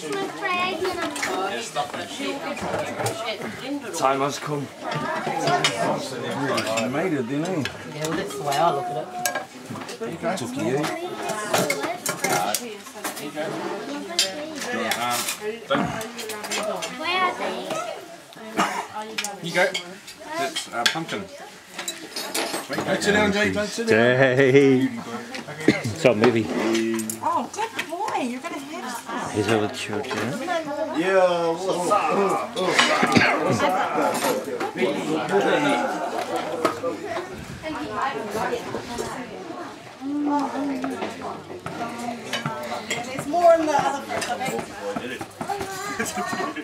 Time has come. He made it, didn't he? Yeah, well, that's the way I look at it. Took you. Where are they? You go. That's pumpkin. Don't sit down, Jay. Don't sit down. Jay. It's our movie. Oh, good boy. You're going to have some. He's over the church, yeah? Yeah, what's up? There's more in the other.